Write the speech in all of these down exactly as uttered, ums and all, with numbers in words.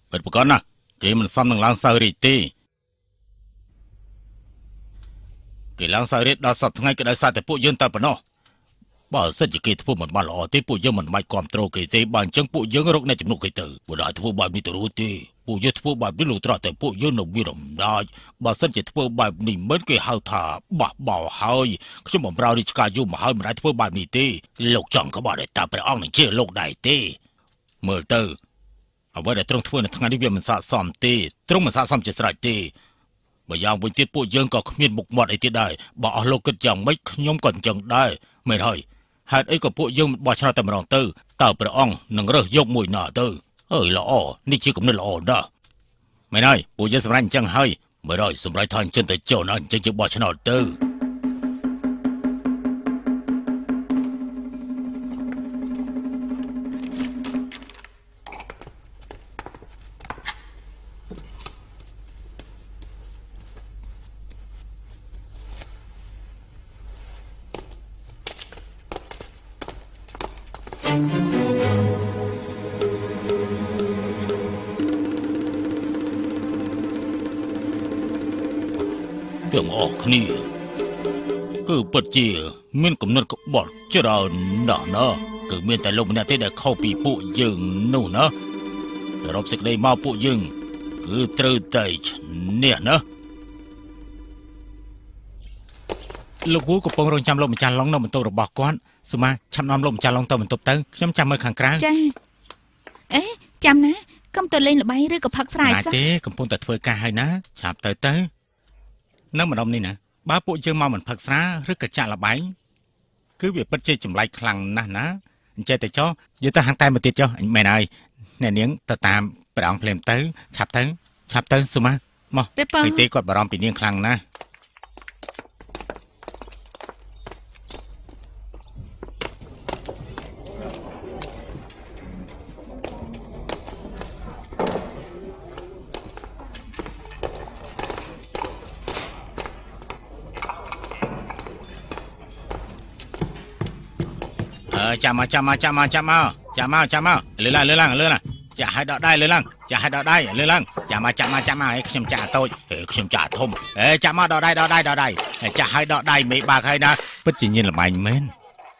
เปิดประกันนะเกมมันซ้ำหนึ่งล้างซาริตี้เกล้างซาริตดาสับทั้งไงก็ได้ซาแต่พวกยืนตาปนอบ้าเสร็จจะเกยทั่วเหมือนบ้านหล่อที่พวกยืนมันไม่ความโตเกยเตบ้านจังพวกยืนรกในจำนวนเกยเตอบ่ได้ทั่วบ้านมีตัวรู้ที่พวกยืนทั่วบ้านไม่รู้ตราแต่พวกยืนหนุ่มวิรมได้บ้าเสร็จจะทั่วบ้านนี่เหมือนเกยหาถาบ้าบ่าวหายเขาจะบอกเราดิชกายุ่มหายมันได้ทั่วบ้านนี่ที่โลกจังเขาบอกได้ตาไปอ้องหนึ่งเชื่อโลกได้ที่เมื่อเตอเอาไว้แต่ตรงทั่วในทางนี้เวียมันสะสมที่ตรงมันสะสมจะสลายที่บางอย่างบางทีพวกยืนก็มีบุกหมดไอ้ที่ได้บอกเอาโลกก็ยังไม่ขยมก่อนจังได้ไม่ได้หากไอ้กับพวกยืนบ่ชนะแต่มรองเตอเต่าประอ่องหนึ่งเรื่องยกมวยหน้าเตอเอ้ยละอ้อนี่ชื่อกับนี่ละอ้อนะไม่ได้พวกยืนสำรันจังให้ไม่ได้สำรันทางจนแต่เจ้านั้นจึงจะบ่ชนะเตอเรื่องออกนี่ก็ปัจเจียมันกำนันก็บอกเจ้าหน้านะก็เมื่อแต่ลงเนี่ยที่ได้เข้าปีปุยึงนู่นนะสรุปสิ่งใดมาปุยึงคือตรึใจเนี่ยนะลูกวูกับปองรงจำลมจานลองน้ำมันโตระบอกก้อนสมาชำน้ำลมจานลองโตมันตบเติ้งย้ำจำเมื่อขังกลางจ้าเอ๊ะจำนะกำตัวเล่นหรือใบหรือกับพักสายซะเต้กำปงแต่เถื่อกายนะฉาบเตยเต้นั่งมาดมนี่นะบ้าปุเจอมาเหมือนผักสาหรือกระจาละใบคือเบียดปัจเจจุ่มไหลคลังนะนะใจแต่จ้อยืดตาหางตายมาติดจ้อไม่นายแน่เนี้ยตาตามไปเอาเพลมเต้ฉับเต้ฉับเต้สุมาหมอไอเต้กดบารอมปีเนียงคลังนะจามาจามาจามาจามาจามาจามาเลื่อนเลื่อนเลื่อนจะให้ดอกได้เลื่อนจะให้ดอกได้เลื่อนจามาจามาจามาไอ้ขยมจ่าโต้เอ้ขยมจ่าทมเอ้จามาดอกได้ดอกได้ดอกได้จะให้ดอกได้ไม่บาใครนะปัจจุบันละไม่เม้น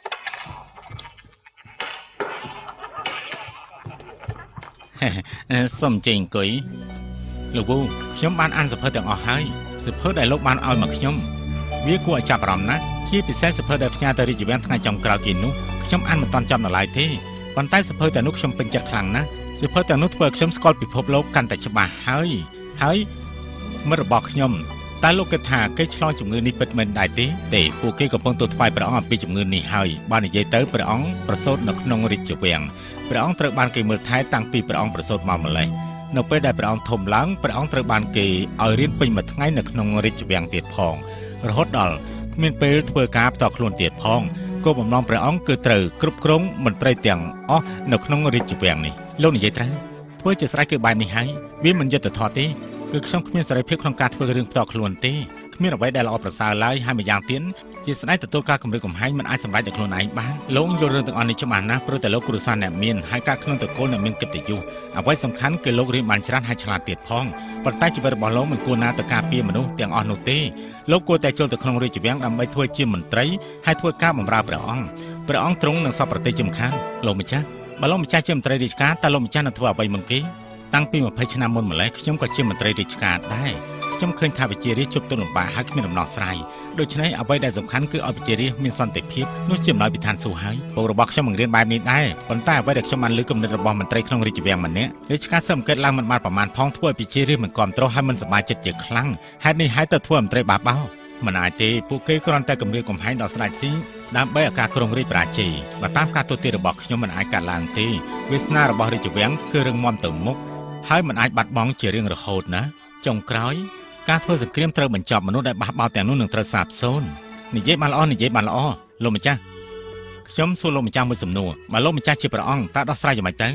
สมจริงกุยลูกบูขยมบ้านอันสุภาพแต่งออกให้สุภาพได้ลูกบ้านเอามาขยมวิกลัวจับรำนะที่พิเศษสุภาพได้พญาตริจิเวนทั้งจงกล่าวกินนุขยมอันมันตอนจำอะไรที่วันใต้สุภาพแต่นุขยมเป็นจัดคลังนะสุภาพแต่นุเปิดขยมสกอลปิดพบโลกกันแต่ฉบับเฮ้ยเฮ้ยเมื่อบอกขยมใต้โลกกระถาเกยชลองจุ่มเงินนี่เป็นเมนได้ที่แต่ปูเกยกับปงตัวไฟประอองปีจุ่มเงินนี่เฮ้ยบ้านใหญ่เต๋อประอองประสดนกนงริจิเวียงประอองตระบานเกยมือท้ายตั้งปีประอองประสดมาเมื่อไรนกไปได้ประอองถมล้างประอองตระบานเกยเอาเรียนเป็นมาทั้งไงนกนงริจิเวียงเตียดพองรถดอลมีนเปลเพื่อกาบต่อคลวนเตียดพองก็บ่มน้องประอองเกิดเต๋อกรุบกรุงมันไตรเตียงอ๋อนกนงริจิเวียงนี่โลกนี่ใหญ่ตระเพื่อจะสลายเกิดใบนี้ให้วิมันจะตัดทอตีคือช่องขมิ้นสลายเพียงโครงการเพื่อเรื่องต่อคลวนตีขมิ้นเอาไว้ได้เราเอาประสาไล่ให้มาอย่างเตี้ยนจีสไนแต่ตัวการกำลังกำให้มันไอ้สำหรับเด็กคลวนไอ้บ้านลงโยนเรื่องต่างอันในชั่วโมงนะเพราะแต่โลกกรุษาเนี่ยมีนให้การคลวนตะโกนเนี่ยมีนกิตติอยู่เอาไว้สำคัญคือโลกเรียนมันชราให้ฉลาดเตียดพองปัจจัยจะเป็นบอลโลกมันกูนาตะการเปียมนุษย์เตียงอ่อนโนเต้โลกกูแต่โจลตะคลองเรียจิเวียงดำใบถ้วยจิ้มมันไตรให้ถ้วยก้าวบำราประอองประอองตรงหนังสอบประเทศจำคัญโลมิจ้าบอลโลมิจ้าจิ้มไตรดิชการแต่โลมิจ้าหนังถั่วใบมันกี้ตั้งปีมาเพชรนามนมาแล้วខ្ញុំក៏ជាមន្ត្រីរាជការដែរខ្ញុំឃើញថាវិជារាជជប់ទុនលំបាកហើយគ្មានដំណោះស្រាយដូច្នេះអ្វីដែលសំខាន់គឺឲ្យវិជារាជមានសន្តិភាពនោះជាអំណោយពិធានសួរហើយពលរបស់ខ្ញុំបង្រៀនបែបនេះដែរប៉ុន្តែអ្វីដែលខ្ញុំបានលើកគំនិតរបស់មន្ត្រីក្នុងរាជវាំងម្នាក់រាជការសង្កេតឡើងមិនបានប្រមាណផងធ្វើឲ្យវិជារាជមិនគ្រប់គ្រងហើយមិនសប្បាយចិត្តជាខ្លាំងហេតុនេះហើយទៅធ្វើមន្ត្រីបាបោមិនអាចទេពួកគេគ្រាន់តែគម្រាមកំហែងដល់ស្ដេចស៊ីដើម្បីឲ្យការក្រុងរាជបរាជ័យបើតាមការទូទាត់របស់ខ្ញុំមិនអាចកាត់ឡើងទេវាសនារបស់រាជវាំងគឺរឹងមាំទៅមុខហើយមិនអាចបាត់បង់ជារៀងរហូតណាចុងក្រោយការធ្វើសង្គ្រាមត្រូវបញ្ចប់មនុស្សដែលបះបោរទាំងនោះនឹងត្រូវសាបសូន្យនិយាយបានល្អនិយាយបានល្អលោកម្ចាស់ខ្ញុំសួរលោកម្ចាស់មួយសំណួរបើលោកម្ចាស់ជាព្រះអង្គតើដោះស្រាយយ៉ាងម៉េចទៅ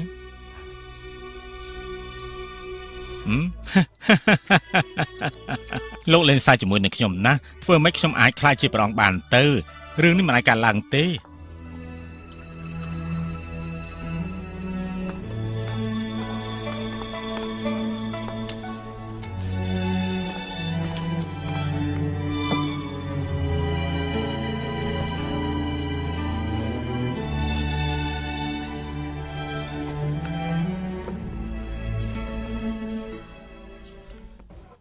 ហឹមលោកលេងសើចជាមួយនឹងខ្ញុំណាធ្វើម៉េចខ្ញុំអាចខ្លាចជាព្រះអង្គបានទៅរឿងនេះមិនអាចកើតឡើងទេ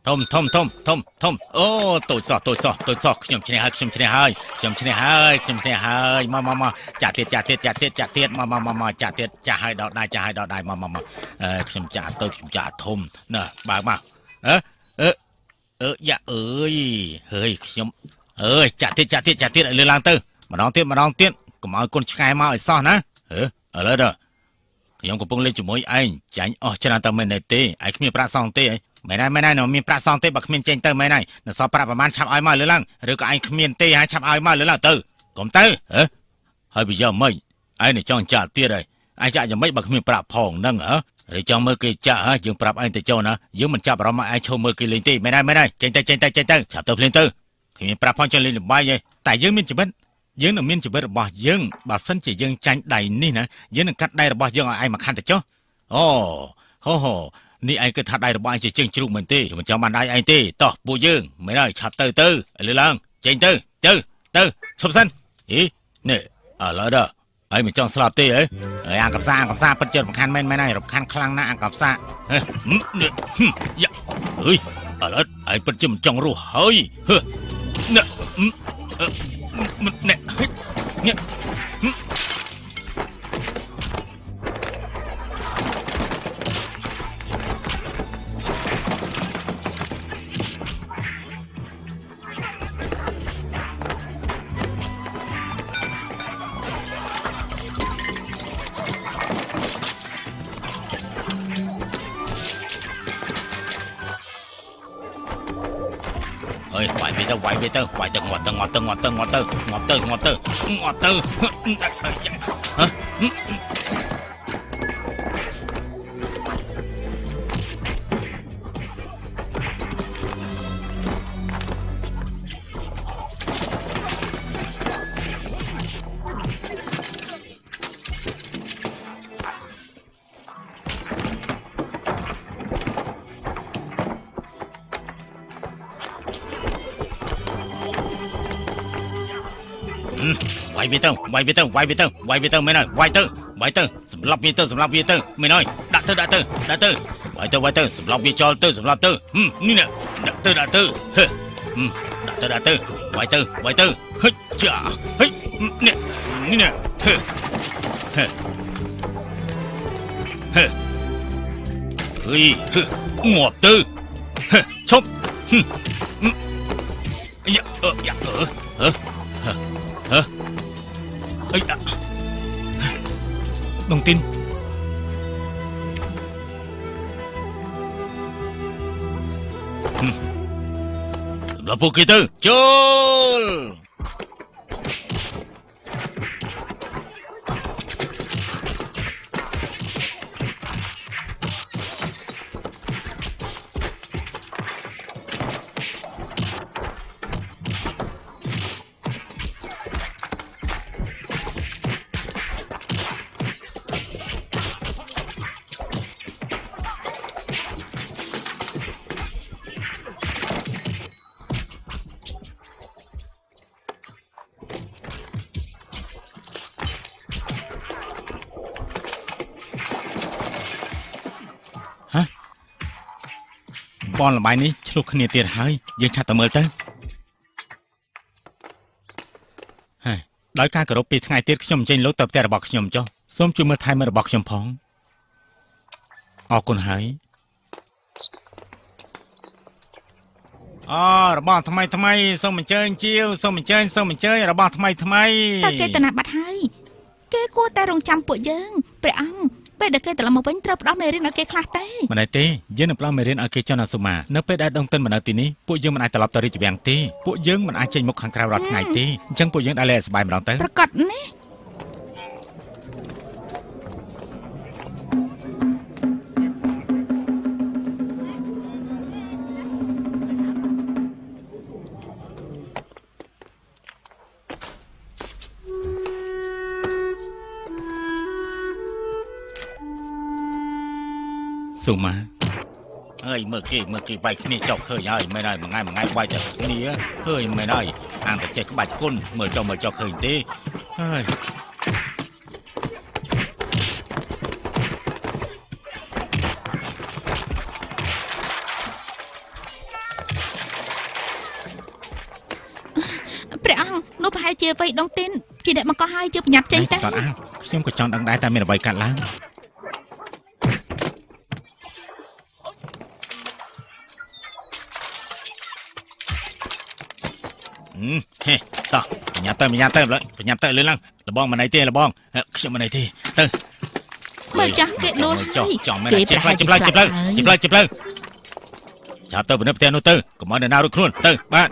ធំធំធំធំធំអូតូចសោះតូចសោះតូចសោះខ្ញុំឈ្នះហើយខ្ញុំឈ្នះហើយខ្ញុំឈ្នះហើយខ្ញុំឈ្នះហើយមកមកមកចាក់ទៀតចាក់ទៀតចាក់ទៀតចាក់ទៀតមកមកមកចាក់ទៀតចាក់ឲ្យដល់ដៃចាក់ឲ្យដល់ដៃមកមកមកអឺខ្ញុំចាក់ទៅខ្ញុំចាក់ធំណាបើមកអឺអឺអឺយ៉ាអើយហើយខ្ញុំអើយចាក់ទៀតចាក់ទៀតចាក់ទៀតឲ្យលឺឡើងទៅម្ដងទៀតម្ដងទៀតកុំឲ្យកូនឆ្កែមកឲ្យសោះណាហឺឥឡូវដល់ខ្ញុំកំពុងលេងជាមួយឯងចាញ់អស់ច្រើនតែមែនទេឯងគ្មានប្រាក់សងទេឯងមែនហើយមែនហើយនៅមានប្រាក់សងទេបើគ្មានចេញទៅមែនហើយនៅសល់ប្រាក់ប្រហែលឆាប់ឲ្យមកលើឡើងឬក៏ឯងគ្មានទេហើយឆាប់ឲ្យមកលើឡើងទៅកុំទៅហ៎ហើយវាយកមិនឯងនឹងចង់ចាក់ទៀតហើយឯងចាក់យ៉ាងម៉េចបើគ្មានប្រាក់ផងហ្នឹងហ៎ឬចង់មើលគេចាក់ហ៎យើងប្រាប់ឯងទៅចូលណាយើងមិនចាប់អារម្មណ៍មកឯងឈោមើលគេលេងទេមែនហើយមែនហើយចេញទៅចេញទៅចេញទៅឆាប់ទៅភ្លាមទៅគ្មានប្រាក់ផងចង់លេងលំបាយទេតែយើងមានជីវិតយើងនឹងមានជីវិតរបស់យើងបើសិនជាយើងចាញ់ដៃនេះណាយើងនឹងកាត់ដៃរបស់យើងឲ្យឯងមកខាន់ទៅចុះអូហូហូនេះឯងគិតថាដៃរបស់ឯងជាជើងជ្រូកមែនទេមិនចង់បានដៃឯងទេតោះពួកយើងមែនហើយឆាប់ទៅទៅឲ្យលឺឡើងចេញទៅទៅទៅឈប់សិនហីនេះឥឡូវដល់ឯងមិនចង់ស្លាប់ទេហ៎ហើយអាកំសាអាកំសាពិតជារំខានមែនមែនហើយរំខានខ្លាំងណាស់អាកំសាហ៎នេះយ៉ាអើយឥឡូវឯងពិតជាមិនចង់រស់ហើយហឺនេះនេះនេះវាយទៅវាយទៅវាយទៅងាត់ទៅងាត់ទៅងាត់ទៅងាត់ទៅងាត់ទៅងាត់ទៅងាត់ទៅហ៎វាយវាទៅវាយវាទៅវាយវាទៅវាយវាទៅមែនហើយវាយទៅវាយទៅសម្លាប់វាទៅសម្លាប់វាទៅមែនហើយដាក់ទៅដាក់ទៅដាក់ទៅវាយទៅវាយទៅសម្លាប់វាចោលទៅសម្លាប់ទៅនេះណាដាក់ទៅដាក់ទៅហឺដាក់ទៅដាក់ទៅវាយទៅវាយទៅហិចចាហិចនេះនេះណាហឺហឺហឺហីហឺងាប់ទៅហឺឈប់យ៉ាអឺយ៉ាអឺហឺហឺអីដងទីនដល់ពួកគេទៅចូលបនលបាយនេះឆ្លុះគ្នាទៀតហើយយើងឆាប់ទៅមើលទៅហើយដោយការគោរពពីថ្ងៃទៀតខ្ញុំអញ្ជើញលោកទៅផ្ទះរបស់ខ្ញុំចុះសូមជួយមើលថែមើលរបស់ខ្ញុំផងអរគុណហើយអូរបស់ថ្មីថ្មីសូមអញ្ជើញជាវសូមអញ្ជើញសូមអញ្ជើញរបស់ថ្មីថ្មីតើចេតនាបាត់ហើយគេគួរតែរងចាំពួកយើងព្រះអង្គពេលដែលគេត្រឡប់មកវិញត្រូវផ្ដល់មេរៀនឲ្យគេខ្លះទេមិនដែរទេយើងនឹងផ្ដល់មេរៀនឲ្យគេចុះណាសុមានៅពេលដែលដងតិនមកនៅទីនេះពួកយើងមិនអាចត្រឡប់ទៅរាជវាំងទេពួកយើងមិនអាចចេញមុខខាងក្រៅរាល់ថ្ងៃទេអញ្ចឹងពួកយើងដើរលេងឲ្យសប្បាយម្ដងទៅប្រកាសណាសុមាហើយមើលគេមើលគេវាយគ្នាចោកឃើញហើយមិនហើយមួយថ្ងៃមួយថ្ងៃវាយតែគ្នាហើយមិនហើយអានតែចេះក្បាច់គុណមើលចោលមើលចោលឃើញទេហើយហែលជាវ័យដងទីនជាអ្នកបង្កឲ្យជាប្រញាប់ចេញទៅតើអាខ្ញុំក៏ចង់ដឹងដែរតែមានអ្វីកាត់ឡើងហេតោះបញ្ញាប់ទៅបញ្ញាប់ទៅលើបញ្ញាប់ទៅលឿនឡើងលបងមិនអីទេលបងខ្ញុំមិនអីទេទៅមើលចាស់គេដួលហើយគេផ្លែផ្លែផ្លែផ្លែផ្លែចាប់ទៅបនិបផ្ទះនោះទៅកុំឲ្យនរណារត់ខ្លួនទៅបាទ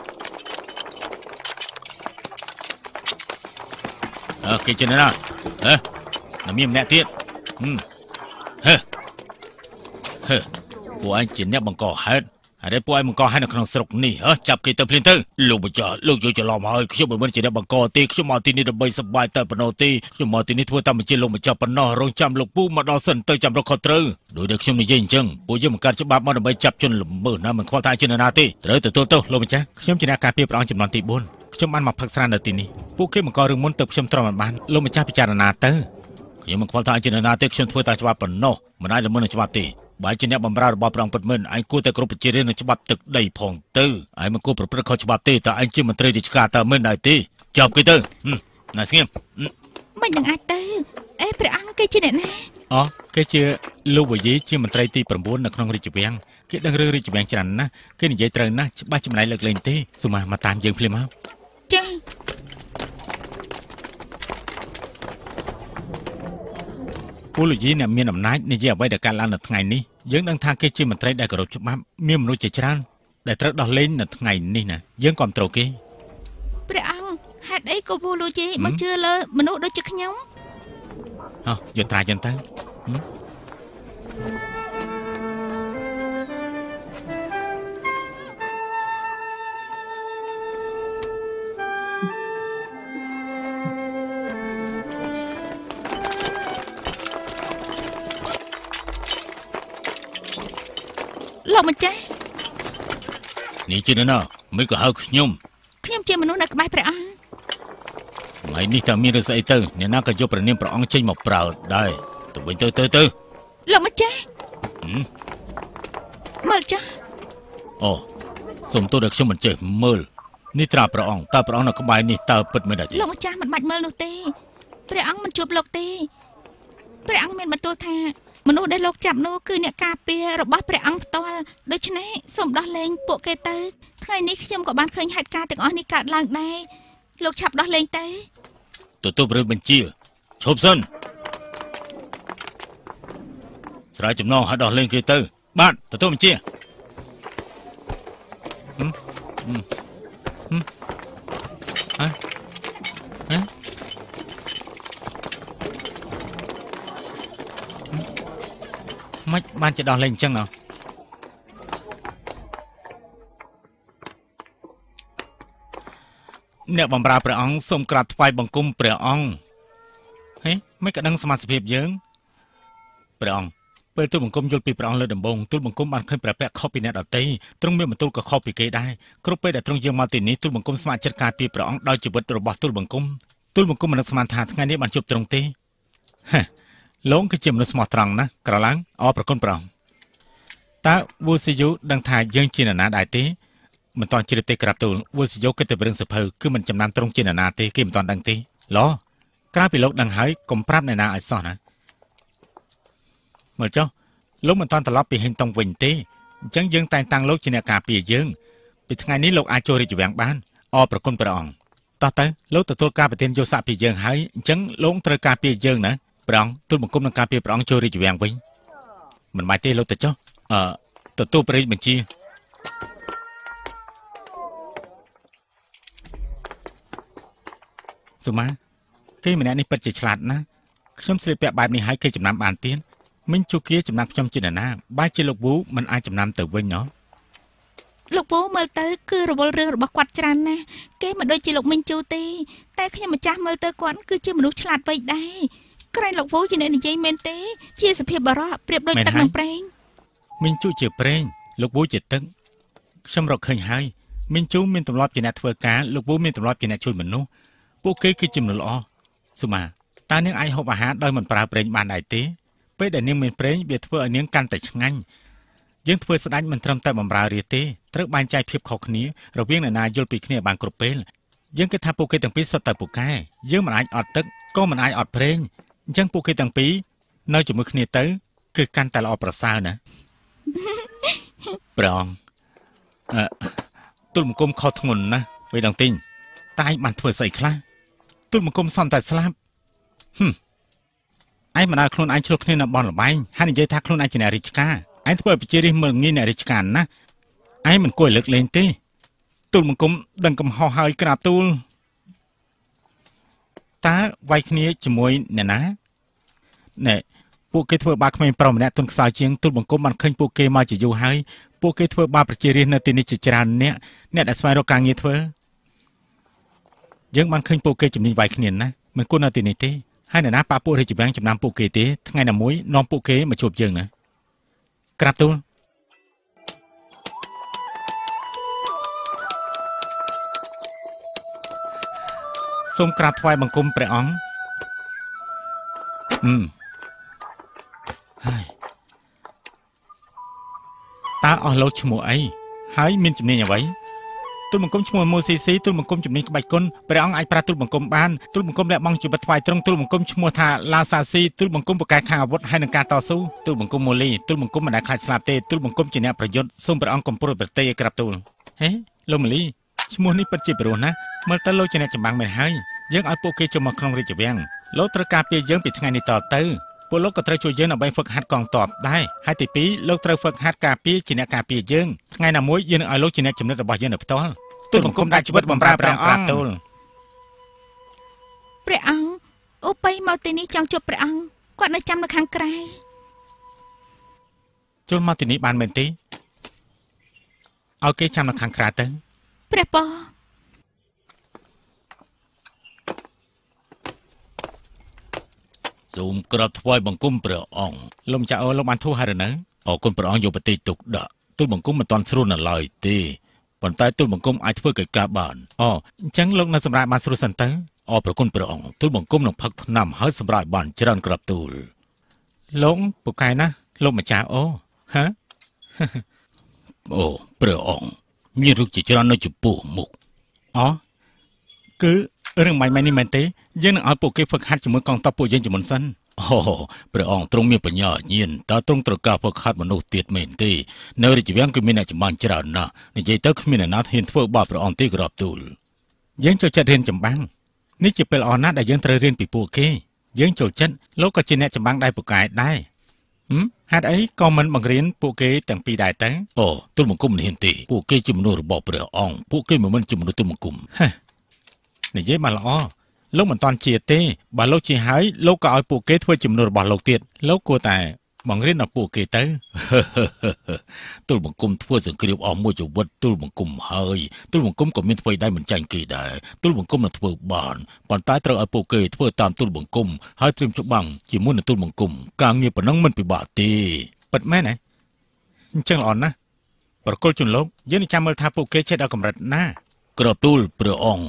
អើគេជិះណាហ៎ណាមានម្នាក់ទៀតហឺហឺពួកអញជាអ្នកបង្កហេតុហើយពួកឯងបង្កឲ្យនៅក្នុងស្រុកនេះហ៎ចាប់គេទៅភ្លាមទៅលោកម្ចាស់លោកយកច្រឡំហើយខ្ញុំមិនមែនជាអ្នកបង្កទេខ្ញុំមកទីនេះដើម្បីសប្បាយតែប៉ុណ្ណោះទេខ្ញុំមកទីនេះធ្វើតាមបញ្ជាលោកម្ចាស់ប៉ុណ្ណោះរងចាំលោកពូមកដល់សិនទៅចាំរកខុសត្រូវដោយដែលខ្ញុំនិយាយអញ្ចឹងពួកយើងបង្កើតច្បាប់មកដើម្បីចាប់ជនល្មើសណាមិនខ្វល់ថាជានរណាទេត្រូវទទួលទោសលោកម្ចាស់ខ្ញុំជាអ្នកការពារព្រះអង្គចំនួនទីបួនខ្ញុំបានមកផឹកស្រានៅទីនេះពួកគេបង្ករឿងមុនទៅខ្ញុំទ្រាំមិនបានលោកម្ចាស់ពិចារណាទៅខ្ញុំមិនខ្វល់ថាជានរណាទេខ្ញុំធ្វើតាមច្បាប់ប៉ុណ្ណោះមិនអាចល្មើសនឹងច្បាប់ទេបើជាអ្នកបម្រើរបស់ព្រះអង្គពិតមែនឯងគួរតែគ្រប់ប្រជារាស្ត្រនឹងច្បាប់ទឹកដីផងទៅឯងមិនគួរប្រព្រឹត្តខុសច្បាប់ទេតើឯងជាមន្ត្រីរាជការតើមិនដែរទេចាប់គេទៅណាស្ងៀមមិននឹងអាចទៅអេព្រះអង្គគេជាអ្នកណាអូគេជាលោកវយីជាមន្ត្រីទី9នៅក្នុងរាជវាំងគេដឹងរឿងរាជវាំងច្រើនណាស់គេនិយាយត្រូវណាស់ច្បាស់ចម្លែកលើកលែងទេសុមាមកតាមយើងភ្លាមមកចាពលយីអ្នកមានអំណាចនិយាយអ្វីដែលកើតឡើងនៅថ្ងៃនេះយើងដឹងថាគេជាមន្ត្រីដែលគោរពច្បាប់មានមនុស្សជាច្រើនដែលត្រូវដោះលែងនៅថ្ងៃនេះណាយើងគ្រប់គ្រងគេព្រះអង្គហេតុអីក៏ពលយីមកជឿលើមនុស្សដូចជាខ្ញុំហ៎យកត្រាចឹងទៅលោកម្ចាស់នេះជានរណាមិនក៏ហៅខ្ញុំខ្ញុំជាមនុស្សនៅក្បែរព្រះអង្គថ្ងៃនេះតើមានរឿងស្អីទៅអ្នកណាក៏យកព្រះនាមព្រះអង្គចេញមកប្រើដែរទៅវិញទៅទៅទៅលោកម្ចាស់មើលចាស់អូសុំទោសដែលខ្ញុំមិនចេះមើលនេះត្រាព្រះអង្គតើព្រះអង្គនៅក្បែរនេះតើពិតមែនទេលោកម្ចាស់មិនបាច់មើលនោះទេព្រះអង្គមិនជួបលោកទេព្រះអង្គមានបន្ទូលថាមនុស្សដែលលោកចាប់នោះគឺអ្នកការពាររបស់ព្រះអង្គផ្ទាល់ដូច្នេះសូមដោះលែងពួកគេទៅថ្ងៃនេះខ្ញុំក៏បានឃើញហេតុការណ៍ទាំងអស់នេះកើតឡើងដែរលោកឆាប់ដោះលែងទៅទទួលរឿងបញ្ជាឈប់សិនស្រាយចំណងឲ្យដោះលែងគេទៅបាទទទួលបញ្ជាហឹមហឹមហឹមហ៎ហ៎មិនបានជាដោះលែងអញ្ចឹងណោះអ្នកបម្រើព្រះអង្គសូមក្រាបថ្វាយបង្គំព្រះអង្គហេមិនក៏ដឹងសមាជិកភាពយើងព្រះអង្គពេលទូលបង្គំយល់ពីព្រះអង្គលើដំបងទូលបង្គំបានឃើញព្រះភ័ក្ត្រខុសពីអ្នកដទៃទ្រង់មានបន្ទូលក៏ខុសពីគេដែរគ្រប់ពេលដែលទ្រង់យាងមកទីនេះទូលបង្គំស្ម័គ្រចិត្តការពារព្រះអង្គដោយជីវិតរបស់ទូលបង្គំទូលបង្គំមិននឹកស្មានថាថ្ងៃនេះបានជួបទ្រង់ទេហេលោកគឺជាមនុស្សស្មោះត្រង់ណាស់ក្រឡាំងអរប្រគុណព្រះអង្គតើវូស៊ីយូដឹងថាយើងជានរណាដែរទេមិនតាន់ជ្រាបទេក្រាបទូលវូស៊ីយូគិតតែរឿងសភៅគឺមិនចំណាំត្រង់ជានរណាទេគេមិនតាន់ដឹងទេឡោក្រៅពីលោកដឹងហើយកុំប្រាប់អ្នកណាឲ្យសោះណាមើលចុះលោកមិនតាន់ត្រឡប់ពីហេងតុងវិញទេអញ្ចឹងយើងតែងតាំងលោកជាអ្នកការពារយើងពីថ្ងៃនេះលោកអាចចូលរាជវាំងបានអរប្រគុណព្រះអង្គតោះទៅលោកទទួលការប្រទានយកស័ក្តិពីយើងហើយអញ្ចឹងលោកត្រូវការពារយើងណាព្រះអង្គទូលបង្គំនឹងការពារព្រះអង្គចូលរាជវាំងវិញមិនបាច់ទេលោកទៅចុះអឺទទួលព្រះរាជបញ្ជាសុមាគេម្នាក់នេះពិតជាឆ្លាតណាស់ខ្ញុំស្លៀកពាក់បែបនេះហើយគេចំណាំបានទៀតមិញជួគាចំណាំខ្ញុំជានរណាបែរជាលោកវូមិនអាចចំណាំទៅវិញណោះលោកវូមើលទៅគឺរវល់រឿងរបស់គាត់ច្រើនណាស់គេមិនដូចជាលោកមិញជូទេតែខ្ញុំម្ចាស់មើលទៅគាត់គឺជាមនុស្សឆ្លាតវៃដែរក្រែងលោកវូជាអ្នកនិយាយមែនទេជាសភាពបរោះប្រៀបដូចទឹកនឹងប្រេងមិញជូជាប្រេងលោកវូជាទឹកខ្ញុំរកឃើញហើយមិញជូមានទម្លាប់ជាអ្នកធ្វើការលោកវូមានទម្លាប់ជាអ្នកជួយមនុស្សពួកគេគឺជាមនុស្សល្អសុមាតើនាងអាចហូបអាហារដោយមិនប្រើប្រេងបានដែរទេពេលដែលនាងមានប្រេងវាធ្វើឲ្យនាងកាន់តែឆ្ងាញ់យើងធ្វើស្ដេចមិនត្រឹមតែបម្រើរាជទេត្រូវបែងចែកភាពខុសគ្នារវាងអ្នកណាយល់ពីគ្នាបានគ្រប់ពេលយើងគិតថាពួកគេទាំងពីរសុទ្ធតែពូកែយើងមិនអាចអត់ទឹកក៏មិនអាចអត់ប្រេងអញ្ចឹងពួកគេទាំងពីរនៅជាមួយគ្នាទៅគឺកាន់តែល្អប្រសើរណាព្រះអង្គអឺទូលបង្គំខុសធ្ងន់ណាស់ពេលដងទីងតែឯងបានធ្វើស្អីខ្លះទូលបង្គំសំតែស្លាប់ហឹមឯងមិនឲ្យខ្លួនឯងឆ្លោះគ្នានៅបនលបែងហើយនិយាយថាខ្លួនឯងជាអ្នករាជការឯងធ្វើឲ្យប្រជារាស្ត្រមើលងាយអ្នករាជការណាឯងមិនគួរលើកលែងទេទូលបង្គំដឹងកំហុសហើយក្រាបទូលតើវាយគ្នាជាមួយអ្នកណាណែពួកគេធ្វើបាបក្មេងប្រុសម្នាក់ទុនខ្សោយជាងទូលបង្គំបានឃើញពួកគេមកជាយូរហើយពួកគេធ្វើបាបប្រជារាស្ត្រនៅទីនេះជាច្រើនអ្នកអ្នកដែលស្វែងរកការងារធ្វើយើងបានឃើញពួកគេជំនាញវាយគ្នាណាមិនគួរនៅទីនេះទេហើយអ្នកណាប៉ាពួករាជវាំងចំណាំពួកគេទេថ្ងៃណាមួយនាំពួកគេមកជួបយើងណាក្រាបទូលសូមក្រាបថ្វាយបង្គំព្រះអង្គអឺហើយតើអស់លោកឈ្មោះអីហើយមានជំនាញអ្វីទូលបង្គំឈ្មោះម៉ូស៊ីស៊ីទូលបង្គំជំនាញក្បាច់គុណព្រះអង្គអាចប្រាទូលបង្គំបានទូលបង្គំលះបង់ជីវិតថ្វាយត្រង់ទូលបង្គំឈ្មោះថាឡាសាស៊ីទូលបង្គំប្រកែកខាងអាវុធហើយនឹងការតស៊ូទូលបង្គំម៉ូលីទូលបង្គំមិនដែលខ្លាចស្លាប់ទេទូលបង្គំជាអ្នកប្រយុទ្ធសូមព្រះអង្គកំព្រួយប្រតិយឲ្យក្រាបទូលហេលោកម៉ូលីឈ្មោះនេះពិតជាព្រោះណាមើលទៅលោកជាអ្នកចម្បាំងមែនហើយយើងឲ្យពួកគេចូលមកក្នុងរាជវាំងលោកត្រូវការពារយើងពីថ្ងៃនេះតទៅពួកលោកក៏ត្រូវជួយយើងដើម្បីហ្វឹកហាត់កងទ័ពដែរហើយទីពីរលោកត្រូវហ្វឹកហាត់ការពារជាអ្នកការពារយើងថ្ងៃណាមួយយើងនឹងឲ្យលោកជាអ្នកចំណិតរបស់យើងនៅផ្ទាល់ទូលបង្គំដាក់ជីវិតបម្រើព្រះអង្គក្រាបទូលព្រះអង្គអូបៃមកទីនេះចង់ជួបព្រះអង្គគាត់នៅចាំនៅខាងក្រៅចូលមកទីនេះបានមែនទេឲ្យគេចាំនៅខាងក្រៅទៅព្រះពរសូមក្រាបថ្វាយបង្គំព្រះអង្គលោកម្ចាស់អូលោកបានធូរហើយនៅអរគុណព្រះអង្គយកប្រតិទុកដាក់ទូលបង្គំមិនទាន់ស្រួលនៅឡើយទេប៉ុន្តែទូលបង្គំអាចធ្វើកិច្ចការបានអូអញ្ចឹងលោកនៅសម្រាប់បានស្រួលសិនទៅអរប្រគុណព្រះអង្គទូលបង្គំនឹងផឹកថ្នាំហើយសម្រាប់បានច្រើនក្រាបទូលលោកពូកែណាលោកម្ចាស់អូហ៎អូព្រះអង្គមានរូបជាច្រើននៅចំពោះមុខអូគឺរឿងមិនមែននេះមែនទេយើងនឹងឲ្យពួកគេហ្វឹកហាត់ជាមួយកងទ័ពពួកយើងជាមុនសិនអូព្រះអង្គទ្រង់មានបញ្ញាញៀនតើទ្រង់ត្រូវការហ្វឹកហាត់មនុស្សទៀតមែនទេនៅរាជវាំងគឺមានអ្នកចម្បាំងច្រើនណាស់និយាយទៅគ្មានអ្នកណាហ៊ានធ្វើបាបព្រះអង្គទេក្រាបទូលយើងចូលចិត្តរៀនចម្បាំងនេះជាពេលល្អណាស់ដែលយើងត្រូវរៀនពីពួកគេយើងចូលចិត្តលោកក៏ជាអ្នកចម្បាំងដែរពូកែដែរហឹមហេតុអីក៏មិនបង្រៀនពួកគេទាំងពីរដែរទៅអូទូលបង្គំមិនហ៊ានទេពួកគេជាមនុស្សរបស់ព្រះអង្គពួកគេមិនមែនជាមនុស្សទូលបង្គំនិយាយមកល្អលោកមិនតាន់ជាទេបើលោកជាហើយលោកក៏ឲ្យពួកគេធ្វើជំនួសរបស់លោកទៀតលោកគួរតែបង្រៀនដល់ពួកគេទៅទូលបង្គំធ្វើសង្គ្រាមអស់មួយជីវិតទូលបង្គំហើយទូលបង្គំក៏មានធ្វើដែរមិនចាញ់គេដែរទូលបង្គំនឹងធ្វើបានប៉ុន្តែត្រូវឲ្យពួកគេធ្វើតាមទូលបង្គំហើយត្រៀមច្បាំងជាមួយនឹងទូលបង្គំការងារប៉ុណ្ណឹងមិនពិបាកទេពិតមែនទេអញ្ចឹងល្អណាស់ប្រគល់ជូនលោកយើងនឹងចាំមើលថាពួកគេចេះដល់កម្រិតណាក្រាបទូលព្រះអង្គ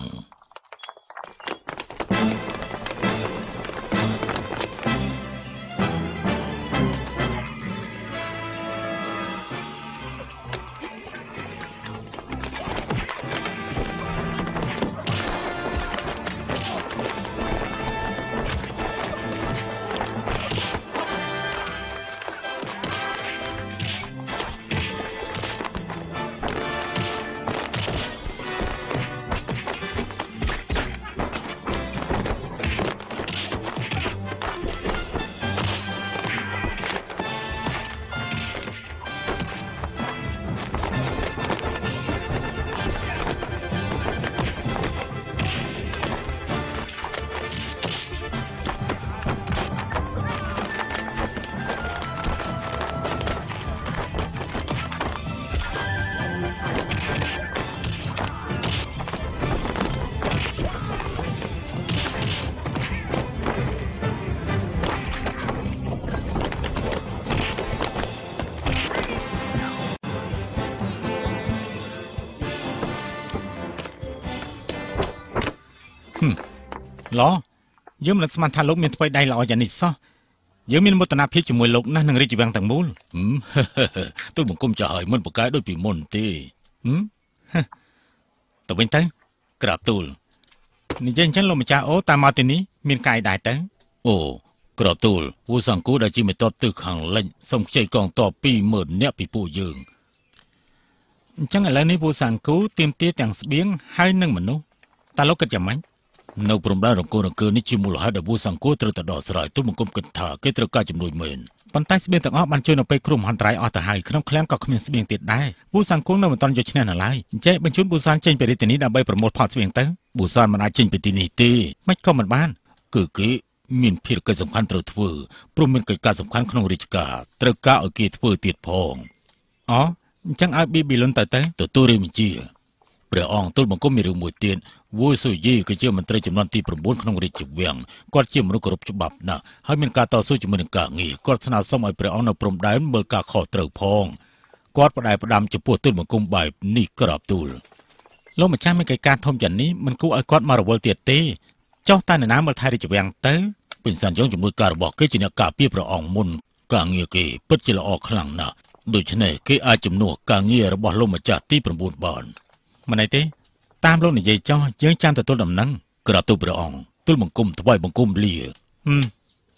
ឡោយើងមិនស្មានថាលោកមានថ្មីដៃល្អយ៉ាងនេះសោះយើងមានមោទនភាពជាមួយលោកណាស់នឹងរាជវាំងទាំងមូលទូលបង្គំចាស់ហើយមិនប្រកែកដូចពីមុនទេទៅវិញទៅក្រាបទូលនិយាយអញ្ចឹងលោកម្ចាស់អូតាមមកទីនេះមានកាយដែរទៅអូក្របទូលពូសង្គូដែលជាមេតបទិសខាងលិចសូមខ្ចីកងទ័ព ពីរម៉ឺន នាក់ពីពួកយើងអញ្ចឹងឥឡូវនេះពូសង្គូទាមទារទាំងស្បៀងហើយនឹងមនុស្សតើលោកគិតយ៉ាងម៉េចនៅព្រំដែនរង្គោលរង្គើនេះជាមូលហេតុដែលពូសង្គូត្រូវតែដោះស្រាយទូលបង្គំគិតថាគេត្រូវការជំនួយមែនប៉ុន្តែស្បៀងទាំងអស់បានជួយនៅពេលគ្រោះមហន្តរាយអស់ទៅហើយក្នុងឃ្លាំងក៏គ្មានស្បៀងទៀតដែរពូសង្គូនៅមិនទាន់យកឈ្នះនៅឡើយអញ្ចឹងបញ្ជូនពូសានចេញពីរាជធានីដើម្បីប្រមូលផលស្បៀងទៅពូសានមិនអាចចេញពីទីនេះទេមិនក៏មិនបានគឺគេមានភារកិច្ចសំខាន់ត្រូវធ្វើព្រមមានកិច្ចការសំខាន់ក្នុងរាជការត្រូវការឲ្យគេធ្វើទៀតផងអូអញ្ចឹងឲ្យប៊ីប៊ីលុនទៅទៅទទួលរាជបញ្ជាព្រះអង្គទូលបង្គំមានរឿងមួយទៀតវូស៊ូយីគឺជាមន្ត្រីចំនួនទី9ក្នុងរាជវាំងគាត់ជាមនុស្សគោរពច្បាប់ណាស់ហើយមានការតស៊ូជាមួយនឹងការងារគាត់ស្នើសុំឲ្យព្រះអង្គនៅព្រំដែនមើលការខុសត្រូវផងគាត់ផ្ដែផ្ដាំចំពោះទូលបង្គំបែបនេះក្រាបទូលលោកម្ចាស់មានកិច្ចការធំយ៉ាងនេះមិនគួរឲ្យគាត់មករវល់ទៀតទេចុះតែនរណាមើលថែរាជវាំងទៅពេញសានយ៉ងជំនួយការរបស់គេជាអ្នកការពារព្រះអង្គមុនការងារគេពិតជាល្អខ្លាំងណាស់ដូច្នេះគេអាចជំនួសការងាររបស់លោកម្ចាស់ទី9បានមិនអីទេតាមលោកនិយាយចោះយើងចាំទទួលដំណឹងក្រាបទូលព្រះអង្គទូលបង្គំថ្វាយបង្គំលាហឹម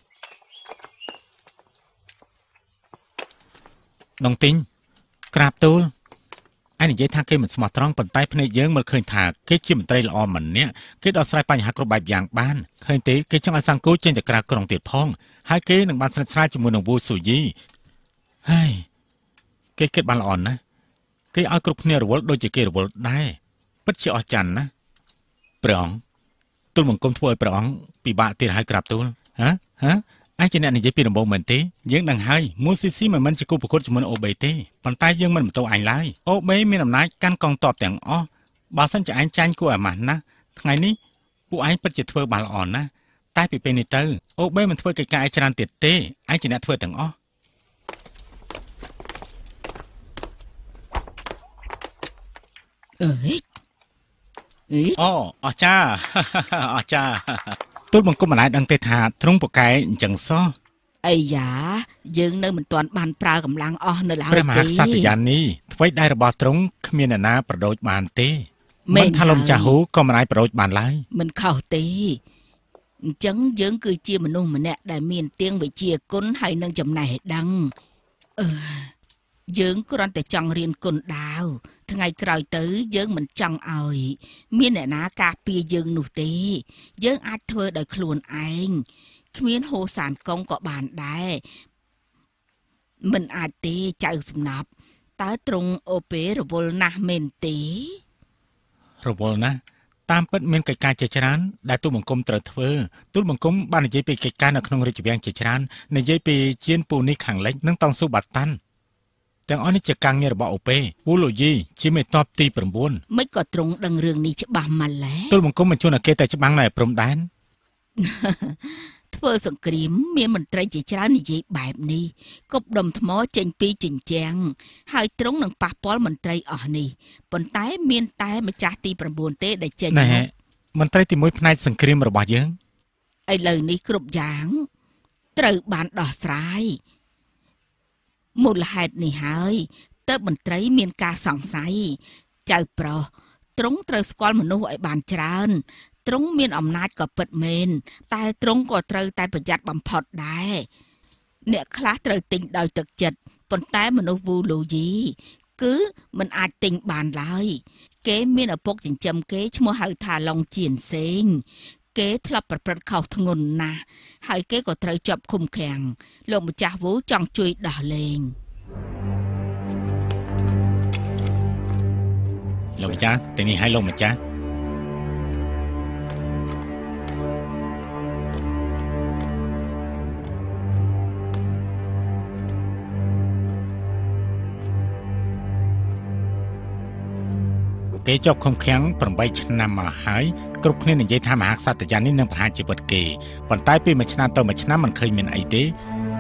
ដងទីងក្រាបទូលឯនិយាយថាគេមិនស្មោះត្រង់ប៉ុន្តែភ្នែកយើងមើលឃើញថាគេជាមន្ត្រីល្អម្នាក់គេដោះស្រាយបញ្ហាគ្រប់បែបយ៉ាងបានឃើញទេគេចង់ឲ្យសង្គមចេញទៅក្រៅក្រុងទៀតផងហើយគេនឹងបានស្និទ្ធស្នាលជាមួយនឹងវូស៊ូយីហើយគេគិតបានល្អណាស់គេឲ្យគ្រប់គ្នារវល់ដូចជាគេរវល់ដែរពិតជាអស្ចារ្យណាស់ព្រះអង្គទូលបង្គំធ្វើឲ្យព្រះអង្គពិបាកទៀតហើយក្រាបទូលហ៎ហ៎អាចជាអ្នកនិយាយពីដំបូងមែនទេយើងដឹងហើយមូស៊ីស៊ីមិនមែនជាគូប្រកួតជាមួយអូបេទេប៉ុន្តែយើងមិនបន្ទោសអញឡើយអូបេមានអំណាចកាន់កងទ័ពទាំងអស់បើសិនជាអញចាញ់គួរអាម៉ាស់ណាស់ថ្ងៃនេះពួកឯងពិតជាធ្វើបានល្អណាស់តែពីពេលនេះទៅអូបេមិនធ្វើកិច្ចការឲ្យច្រើនទៀតទេឯងជាអ្នកធ្វើទាំងអស់អើយអូអស្ចារ្យអស្ចារ្យទូលបង្គំមិនអាចដឹងទេថាទ្រង់ពូកែអញ្ចឹងសោះអាយ៉ាយើងនៅមិនទាន់បានប្រើកម្លាំងអស់នៅឡើយទេព្រះមហាក្សត្រយ៉ាងនេះអ្វីដែររបស់ទ្រង់គ្មានអ្នកណាប្រដូចបានទេមិនថាលំចាស់ហ៊ូក៏មិនអាចប្រដូចបានឡើយមិនខុសទេអញ្ចឹងយើងគឺជាមនុស្សម្នាក់ដែលមានទៀងវិជ្ជាគុណហើយនឹងចំណេះដឹងអឺយើងគ្រាន់តែចង់រៀនគុណដាវថ្ងៃក្រោយទៅយើងមិនចង់ឲ្យមានអ្នកណាការពារយើងនោះទេយើងអាចធ្វើដោយខ្លួនឯងគ្មានហូសានកងក៏បានដែរមិនអាចទេចៅសំណប់តើទ្រង់អូពេរវល់ណាស់មែនទេរវល់ណាស់តាមពិតមានកិច្ចការជាច្រើនដែលទូលបង្គំត្រូវធ្វើទូលបង្គំបាននិយាយពីកិច្ចការនៅក្នុងរាជវាំងជាច្រើននិយាយពីជៀនពូនេះខាងលិចនិងតង់ស៊ូបាតាន់ទាំងអស់នេះជាការងាររបស់អូពេវូឡូយីជាមេតបទី9 មិនក៏ទ្រង់ដឹងរឿងនេះច្បាស់ម្ល៉េះទូលបង្គំបញ្ជូនឲ្យគេទៅច្បាំងនៅព្រំដែនធ្វើសង្គ្រាមមានមន្ត្រីជាច្រើននិយាយបែបនេះគប់ដុំថ្មចេញពីជញ្ជាំងហើយទ្រង់នឹងប៉ះពាល់មន្ត្រីអស់នេះប៉ុន្តែមានតែម្ចាស់ទី9ទេដែលចេញណែមន្ត្រីទី1ផ្នែកសង្គ្រាមរបស់យើងឥឡូវនេះគ្រប់យ៉ាងត្រូវបានដោះស្រាយមូលហេតុនេះហើយទើបមន្ត្រីមានការសង្ស័យចៅប្រុសទ្រង់ត្រូវស្គាល់មនុស្សឲ្យបានច្រើនទ្រង់មានអំណាចក៏ពិតមែនតែទ្រង់ក៏ត្រូវតែប្រយ័ត្នបំផុតដែរអ្នកខ្លះត្រូវទិញដោយទឹកចិត្តប៉ុន្តែមនុស្សវូឡូយីគឺមិនអាចទិញបានឡើយគេមានឪពុកចិញ្ចឹមគេឈ្មោះហៅថាឡុងជៀនសេងគេធ្លាប់ប្រព្រឹត្តខុសធ្ងន់ណាស់ហើយគេក៏ត្រូវជាប់ឃុំឃាំងលោកម្ចាស់វូចង់ជួយដោះលែងលោកម្ចាស់ទីនេះឲ្យលោកម្ចាស់គេជាប់ឃុំឃាំង8ឆ្នាំមកហើយគ្រប់គ្នានិយាយថាមហាក្សត្រយ៉ាងនេះនឹងប្រហារជីវិតគេប៉ុន្តែពីមួយឆ្នាំទៅមួយឆ្នាំមិនឃើញមានអីទេ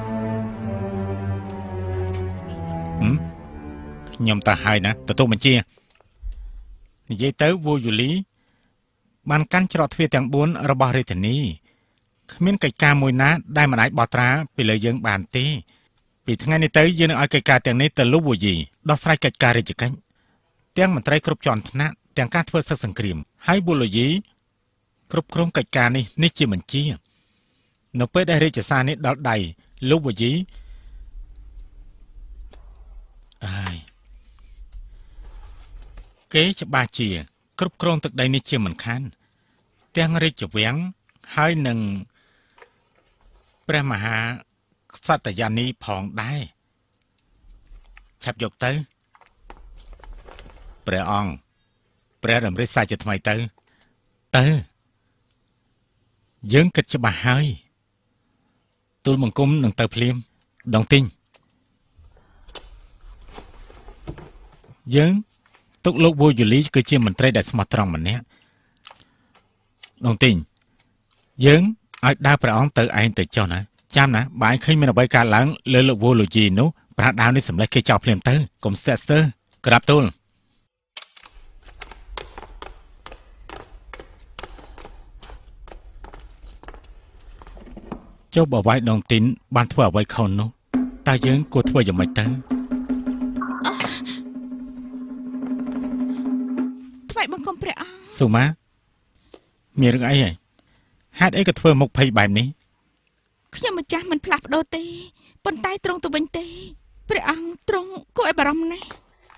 ហឹមខ្ញុំទៅហើយណាទទួលបញ្ជានិយាយទៅវូយូលីបានកាន់ច្រកទ្វារទាំង4របស់រាជធានីគ្មានកិច្ចការមួយណាដែលមិនអាចបោះត្រាពីលើយើងបានទេពីថ្ងៃនេះទៅយើងនឹងឲ្យកិច្ចការទាំងនេះទៅលោកវូយីដោះស្រាយកិច្ចការរាជកិច្ចទាំងមន្ត្រីគ្រប់ជាន់ថ្នាក់ទាំងការធ្វើសឹកសង្គ្រាមហើយបូឡូយីគ្រប់គ្រងកិច្ចការនេះនេះជាបញ្ជានៅពេលដែលរាជសារនេះដល់ដៃលោកវូជីអាយគេច្បាស់ជាគ្រប់គ្រងទឹកដីនេះជាមិនខានទាំងរាជវាំងហើយនឹងព្រះមហាក្សត្រយានីផងដែរឆាប់យកទៅព្រះអង្គព្រះតម្រិះសាជាថ្មីទៅទៅយើងគិតច្បាស់ហើយទូលបង្គំនឹងទៅភ្លាមដងទីងយើងទុកលោកវូយូលីគឺជាមន្ត្រីដែលស្មោះត្រង់ម្នាក់ដងទីងយើងឲ្យដើរព្រះអង្គទៅឯងទៅចុះណាចាំណាបើឯងឃើញមានអ្វីកើតឡើងលើលោកវូលូជីនោះប្រាដាវនេះសម្លេចគេចោលភ្លាមទៅកុំស្ទាក់ស្ទើរក្រាបទូលចុះបើវាយដងទីនបានធ្វើអ្វីខុសនោះតើយើងគួរធ្វើយ៉ាងម៉េចទៅថ្វាយបង្គំព្រះអង្គសុមាមានរឿងអីហ៎ហេតុអីក៏ធ្វើមុខភ័យបែបនេះខ្ញុំម្ចាស់មិនផ្លាស់ប្ដូរទេប៉ុន្តែត្រង់ទៅវិញទេព្រះអង្គត្រង់គួរឲ្យបារម្ភណាស់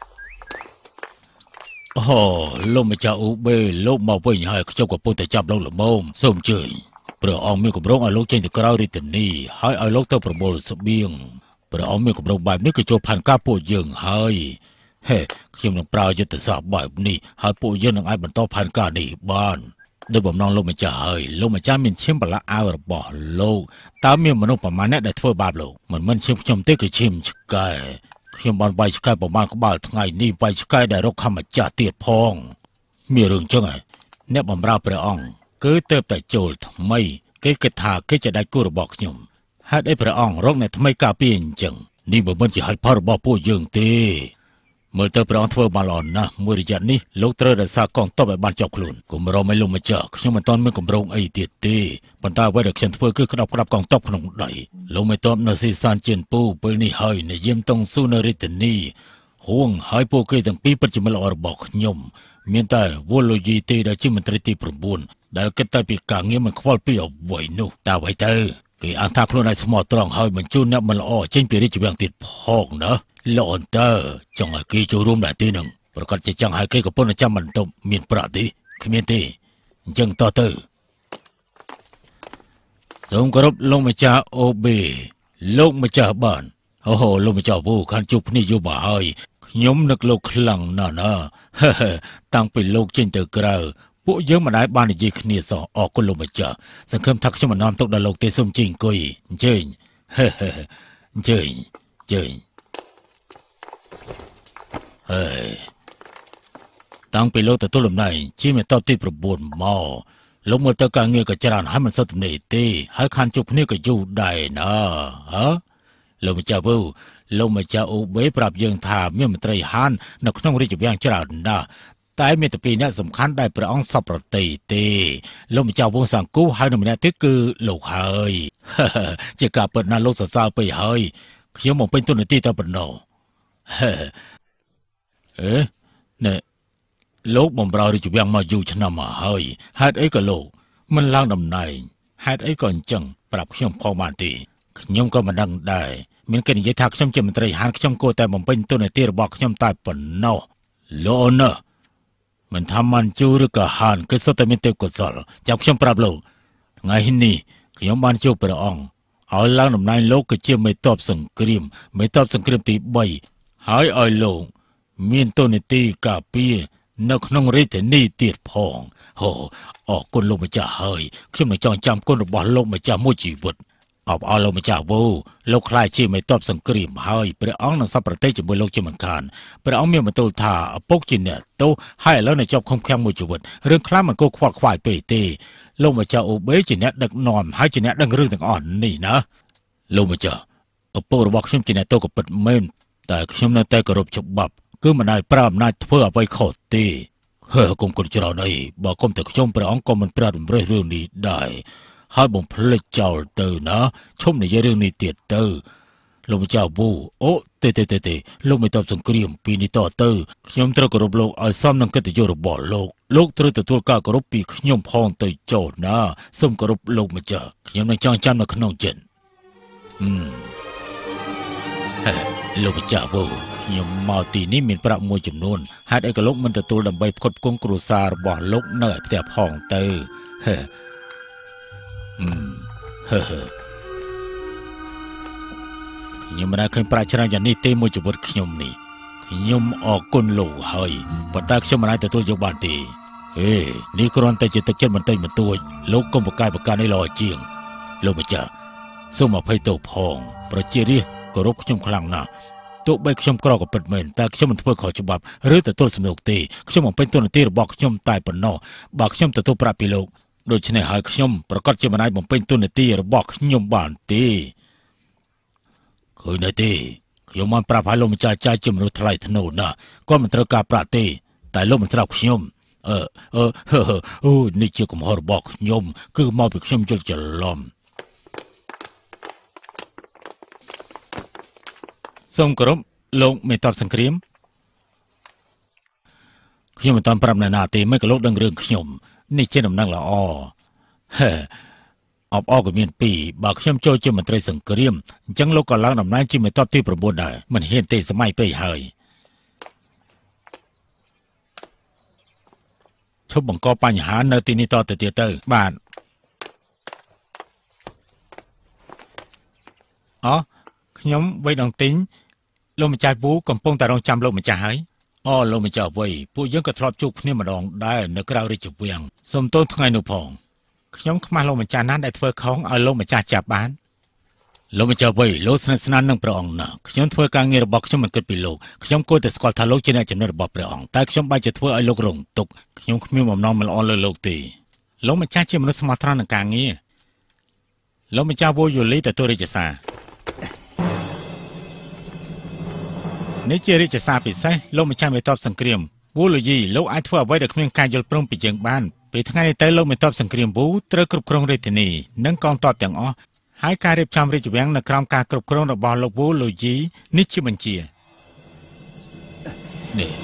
អូលោកម្ចាស់អ៊ូបេលោកមកវិញហើយខ្ញុំក៏ពុទ្ធតែចាប់លោកល្មមសូមអញ្ជើញព្រះអង្គមានគម្រោងឲ្យលោកចេញទៅក្រៅរាជធានីហើយឲ្យលោកទៅប្រមូលស្បៀងព្រះអង្គមានគម្រោងបែបនេះក៏ចូលផានការពួកយើងហើយហេខ្ញុំនឹងប្រើយុទ្ធសាស្ត្របែបនេះហើយពួកយើងនឹងអាចបន្តផានការនេះបានដោយបំណងលោកម្ចាស់ហើយលោកម្ចាស់មានឈាមបលាអាវរបស់លោកតើមានមនុស្សប្រមាណអ្នកដែលធ្វើបាបលោកមិនមិនឈាមខ្ញុំទេគឺឈាមឆ្កែខ្ញុំបានវាយឆ្កែប្រមាណក្បាលថ្ងៃនេះវាយឆ្កែដែលរកខម្ចាស់ទៀតផងមានរឿងចឹងហ៎អ្នកបម្រើព្រះអង្គគឺទៅតែចូលថ្មីគេគិតថាគេจะដាច់គូរបស់ខ្ញុំហេតុអីព្រះអង្គរកអ្នកថ្មីការពារអញ្ចឹងនេះមិនជាហេតុផលរបស់ពួកយើងទេមើលទៅព្រះអង្គធ្វើបានល្អណាស់មួយរយៈនេះលោកត្រូវរក្សាកងទ័ពឲ្យបានជាប់ខ្លួនកុំរំឲ្យលោកម្ចាស់ខ្ញុំមិនទាន់មានគម្រោងអីទៀតទេប៉ុន្តែអ្វីដែលខ្ញុំធ្វើគឺក្តាប់ក្តាប់កងទ័ពក្នុងដៃលោកមិនទាន់នៅស៊ីសានជៀនពូពេលនេះហើយនាយមតុងស៊ូនៅរាជធានីហួងហើយពួកគេទាំងពីរពិតជាមិត្តល្អរបស់ខ្ញុំមានតែវូលូយីទេដែលជាមន្ត្រីទី9ដែលគិតតែពីការងារមិនខ្វល់ពីអ្វីនោះតើអ្វីទៅគេអានថាខ្លួនឯងស្មោះត្រង់ហើយបញ្ជូនអ្នកមិនល្អចេញពីរាជវាំងទៀតផងណាលោកអន្តើចង់ឲ្យគេចូលរួមដែរទេនឹងប្រកាសជាចង់ឲ្យគេកំពុងចាំបន្ទប់មានប្រាក់ទេគ្មានទេអញ្ចឹងតទៅសូមគោរពលោកម្ចាស់អូបេលោកម្ចាស់បានអូហូលោកម្ចាស់វូខានជួបគ្នាយូរមកហើយខ្ញុំនឹកលោកខ្លាំងណាស់ណាតាំងពីលោកចេញទៅក្រៅពួកយើងមិនដែលបាននិយាយគ្នាសោះអរគុណលោកម្ចាស់សង្ឃឹមថាខ្ញុំមិននាំទុកដល់លោកទេសូមជិះអង្គុយអញ្ជើញអញ្ជើញអញ្ជើញហើយតាំងពីលោកទទួលតំណែងជាមេតបទី9មកលោកមើលទៅការងារក៏ច្រើនហើយមិនសុទ្ធទំនេរទេហើយខានជួបគ្នាក៏យូរដែរណាហ៎លោកម្ចាស់វូលោកម្ចាស់អូបេប្រាប់យើងថាមានមន្ត្រីហាននៅក្នុងរាជវាំងច្រើនណាស់តែមានតែពីរអ្នកសំខាន់ដែលព្រះអង្គសពប្រតិទេលោកម្ចាស់វងសង្គូហើយនៅម្នាក់ទៀតគឺលោកហើយជាការពិតណាស់លោកសរសើរពេកហើយខ្ញុំមកពេញទូនាទីតែប៉ុណ្ណោះអេណែលោកបំរើរាជវាំងមកយូរឆ្នាំមកហើយហេតុអីក៏លោកមិនឡើងតំណែងហេតុអីក៏អញ្ចឹងប្រាប់ខ្ញុំផងបានទេខ្ញុំក៏មិនដឹងដែរមានគេនិយាយថាខ្ញុំជាមន្ត្រីហានខ្ញុំគួរតែបំពេញតួនាទីរបស់ខ្ញុំតែប៉ុណ្ណោះលោកណាមិនថាមិនជូរឬក៏ហានគឺសុទ្ធតែមានទេពកោសលចាំខ្ញុំប្រាប់លោកថ្ងៃនេះខ្ញុំបានជួបព្រះអង្គឲ្យឡើងតំណែងលោកគឺជាមេតបសង្គ្រាមមេតបសង្គ្រាមទី3ហើយឲ្យលោកមានតួនាទីការពារនៅក្នុងរាជធានីទៀតផងហូអរគុណលោកម្ចាស់ហើយខ្ញុំនឹងចងចាំគុណរបស់លោកម្ចាស់មួយជីវិតអបអរលោកម្ចាស់វូលោកខ្លាចជាមេតបសង្គ្រាមហើយព្រះអង្គនឹងសពប្រទេសជាមួយលោកជាមិនខានព្រះអង្គមានបន្ទូលថាឪពុកជាអ្នកទោសហើយឥឡូវនៅជាប់ឃុំឃាំងមួយជីវិតរឿងខ្លះមិនគួរខ្វល់ខ្វាយពេកទេលោកម្ចាស់អូបេជាអ្នកដឹកនាំហើយជាអ្នកដឹងរឿងទាំងអស់នេះណាលោកម្ចាស់ឪពុករបស់ខ្ញុំជាអ្នកទោសក៏ពិតមែនតែខ្ញុំនៅតែគោរពច្បាប់គឺមិនដែលប្រើអំណាចធ្វើអ្វីខុសទេហើគុំគុណច្រើនអីបើគុំតែខ្ញុំព្រះអង្គក៏មិនប្រាតម្រេះរឿងនេះដែរហើយបំភ្លេចចោលទៅណាឈុំនិយាយរឿងនេះទៀតទៅលោកម្ចាស់ប៊ូអូទេទេទេទេលោកមិនតបសង្គ្រាមពីនេះតទៅខ្ញុំត្រូវគោរពលោកឲ្យសមនឹងកិត្តិយសរបស់លោកលោកត្រូវទទួលការគោរពពីខ្ញុំផងទៅចុះណាសូមគោរពលោកម្ចាស់ខ្ញុំនឹងចងចាំនៅក្នុងចិត្តហឹមលោកម្ចាស់ប៊ូខ្ញុំមកទីនេះមានប្រាក់មួយចំនួនហេតុអីក៏លោកមិនទទួលដើម្បីផ្គត់ផ្គង់គ្រួសាររបស់លោកនៅឯផ្ទះផងទៅហឺហឹមហឺខ្ញុំមិនได้ឃើញប្រាក់ច្រើនយ៉ាងនេះទេមួយជីវិតខ្ញុំនេះខ្ញុំអរគុណលោកហើយប៉ុន្តែខ្ញុំមិនអាចទទួលយកបានទេហេនេះគ្រាន់តែជាទឹកចិត្តបន្តិចបន្តួចលោកកុំប្រកែកប្រកាន់នេះល្អជាងលោកម្ចាស់សូមអភ័យទោសផងប្រជារាស្ត្រគោរពខ្ញុំខ្លាំងណាស់ទោះបីខ្ញុំក្រក៏ពិតមែនតែខ្ញុំមិនធ្វើខុសច្បាប់ឬទទួលសំណូកទេខ្ញុំបំពេញតួនាទីរបស់ខ្ញុំតែប៉ុណ្ណោះបើខ្ញុំទទួលប្រាក់ពីលោកដូច្នេះហើយខ្ញុំប្រកាសជាមិនអាចបំពេញតួនាទីរបស់ខ្ញុំបានទេឃើញទេខ្ញុំមិនប្រាប់ឲ្យលោកម្ចាស់ចាយជាមនុស្សថ្លៃថ្នូរណាគាត់មិនត្រូវការប្រាក់ទេតែលោកមិនស្រាប់ខ្ញុំអឺអឺអូនេះជាកំហុសរបស់ខ្ញុំគឺមកពីខ្ញុំយល់ច្រឡំសូមគោរពលោកមេតបសង្គ្រាមខ្ញុំមិនតាមប្រាប់ណែណាទេមិនក៏លោកដឹងរឿងខ្ញុំនេះជាដំណឹងល្អហេអបអរក៏មានពីរបើខ្ញុំចូលជាមន្ត្រីសង្គ្រាមអញ្ចឹងលោកក៏ឡើងតំណែងជាមេតបទី៩ដែរមិនហ៊ានទេសម័យពេកហើយឈប់បង្កបញ្ហានៅទីនេះតទៅទៀតទៅបាទអូខ្ញុំវៃដងទីងលោកម្ចាស់ពូកំពុងតែរងចាំលោកម្ចាស់ហើយអូលោកម្ចាស់វៃពួកយើងក៏ធ្លាប់ជួបគ្នាម្ដងដែរនៅក្រៅរាជវាំងសូមទោសថ្ងៃនោះផងខ្ញុំខ្មាស់លោកម្ចាស់ណាស់ដែលធ្វើខុសឲ្យលោកម្ចាស់ចាប់បានលោកម្ចាស់វៃលោកស្និទ្ធស្នាលនឹងព្រះអង្គណាស់ខ្ញុំធ្វើការងាររបស់ខ្ញុំមិនគិតពីលោកខ្ញុំគួរតែស្គាល់ថាលោកជាអ្នកចំណេះរបស់ព្រះអង្គតែខ្ញុំបែរជាធ្វើឲ្យលោករងទុក្ខខ្ញុំគ្មានបំណងមិនល្អលើលោកទេលោកម្ចាស់ជាមនុស្សស្មោះត្រង់នឹងការងារលោកម្ចាស់វូយូលីទទួលរាជសារនេះជារាជសារពិសេសលោកម្ចាស់មេតបសង្គ្រាមវូលយីលោកអាចធ្វើអ្វីដែលគ្មានការយល់ព្រមពីយើងបានពេលថ្ងៃនេះទៅលោកមេតបសង្គ្រាមវូត្រូវគ្រប់គ្រងរាជធានីនិងកងទ័ពទាំងអស់ហើយការរៀបចំរាជវាំងនៅក្រោមការគ្រប់គ្រងរបស់លោកវូលយីនេះជាបញ្ជានេះ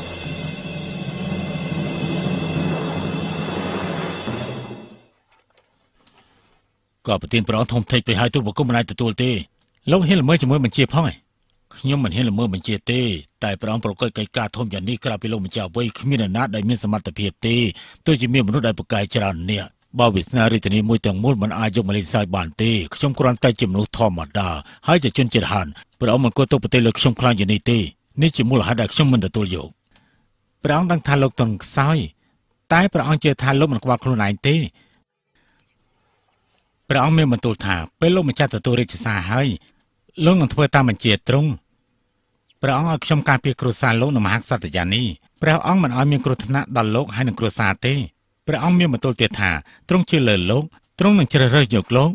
ក៏ប្រធានព្រះអង្គធំធេកទៅហើយទូបង្គំមិនអាចទទួលទេលោកហ៊ានល្មើសជាមួយបញ្ជាផងឯងខ្ញុំមិនហ៊ានល្មើសបញ្ជាទេតែព្រះអង្គប្រកបកិច្ចការធំយ៉ាងនេះក្រៅពីលោកម្ចាស់វ័យគ្មានអ្នកណាដែលមានសមត្ថភាពទេទោះជាមានមនុស្សដែលប្រកែកច្រើនអ្នកបើវាសនារាជធានីមួយទាំងមូលមិនអាចយកមកលេងសើចបានទេខ្ញុំគ្រាន់តែជាមនុស្សធម្មតាហើយជាជនជាតិហានព្រះអង្គមិនគួរទុកប្រទេសលើខ្ញុំខ្លាំងយ៉ាងនេះទេនេះជាមូលហេតុដែលខ្ញុំមិនទទួលយកព្រះអង្គដឹងថាលោកទន់ខ្សោយតែព្រះអង្គជឿថាលោកមិនខ្វល់ខ្លួនឯងទេព្រះអង្គមានបន្ទូលថាពេលលោកម្ចាស់ទទួលរាជសារហើយលោកនឹងធ្វើតាមបញ្ជាទ្រង់ព្រះអង្គឲ្យខ្ញុំការពារគ្រួសារលោកនៅមហាក្សត្រយានីព្រះអង្គមិនឲ្យមានគ្រោះថ្នាក់ដល់លោកហើយនឹងគ្រួសារទេព្រះអង្គមានបន្ទូលទៀតថាទ្រង់ជឿលើលោកទ្រង់នឹងជ្រើសរើសយកលោក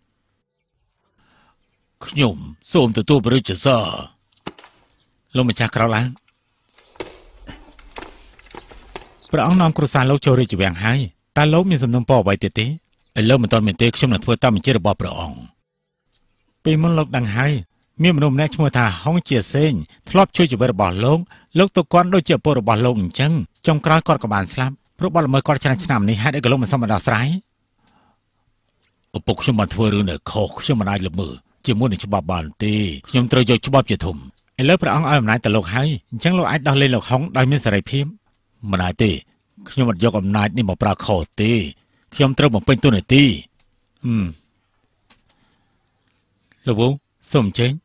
ខ្ញុំសូមទទួលព្រះរាជសារលោកម្ចាស់ក្រោកឡើងព្រះអង្គនាំគ្រួសារលោកចូលរាជវាំងហើយតើលោកមានសំណុំពរអ្វីទៀតទេឥឡូវមិនទាន់មានទេខ្ញុំនឹងធ្វើតាមបញ្ជារបស់ព្រះអង្គពេលមុនលោកដឹងហើយមានមនុស្សម្នាក់ឈ្មោះថាហុងជាសេងធ្លាប់ជួយជីវិតរបស់លោកលោកទៅគាត់ដូចជាឪពុករបស់លោកអញ្ចឹងចុងក្រោយគាត់ក៏បានស្លាប់ព្រោះបាត់ល្មើសគាត់ច្រើនឆ្នាំនេះហេតុអីក៏លោកមិនសមដោះស្រាយឪពុកខ្ញុំបានធ្វើរឿងដែលខុសខ្ញុំមិនអាចល្មើសជាមួយនឹងច្បាប់បានទេខ្ញុំត្រូវយកច្បាប់ជាធំឥឡូវព្រះអង្គឲ្យអំណាចទៅលោកហើយអញ្ចឹងលោកអាចដោះលែងលោកហុងដោយមានសេរីភាពមិនអាចទេខ្ញុំមិនយកអំណាចនេះមកប្រើខុសទេខ្ញុំត្រូវបំពេញតួនាទីហឹមលោកវូសូមចេញ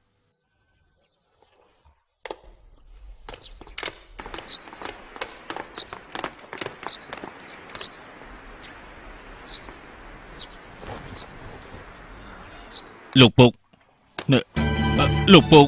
លោកពុកលោកពុក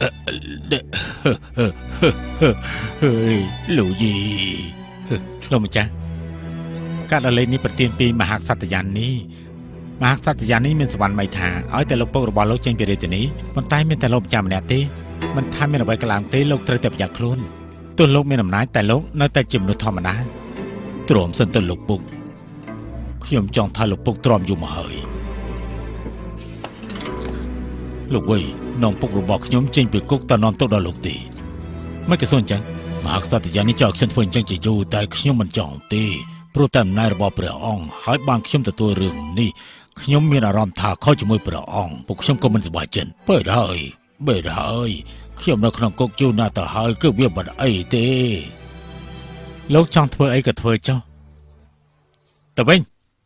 ហើយលោកយីលោកម្ចាស់ការដល់លេងនេះប្រទានពីមហាក្សត្រយាននេះមហាក្សត្រយាននេះមានសវណ្ណមីថាឲ្យតែលោកពុករបស់លោកចេញពីរាជធានីប៉ុន្តែមានតែលោកម្ចាស់ម្នាក់ទេមិនថាមានអ្វីក៏ឡើងទេលោកត្រូវតែប្រយ័ត្នខ្លួនទោះលោកមានអំណាចតែលោកនៅតែជាមនុស្សធម្មតាទ្រាំសិនទៅលោកពុកខ្ញុំចង់ថាលោកពុកទ្រាំយូរមកហើយលោកវៃน้องปุกระบอกขยมเจงไปกุกตานอนตกดาวลูกตีไม่กระส่วนจังมหากษัตริย์ยานิจอกฉันทวนจังจะอยู่แต่ขยมมันจ่องตีโปรแตมนายระบอบเปลือกอ่องหายบางขยมแต่ตัวเรื่องนี้ขยมมีอารมณ์ท่าเข้าจมูกเปลือกอ่องปุกขยมก็มันสบายจันเปิดได้เปิดได้ขยมนักนองกุกอยู่หน้าตาหายก็เวียบัดไอเต้ลูกจังทวนไอกับทวนเจ้าแต่เว้น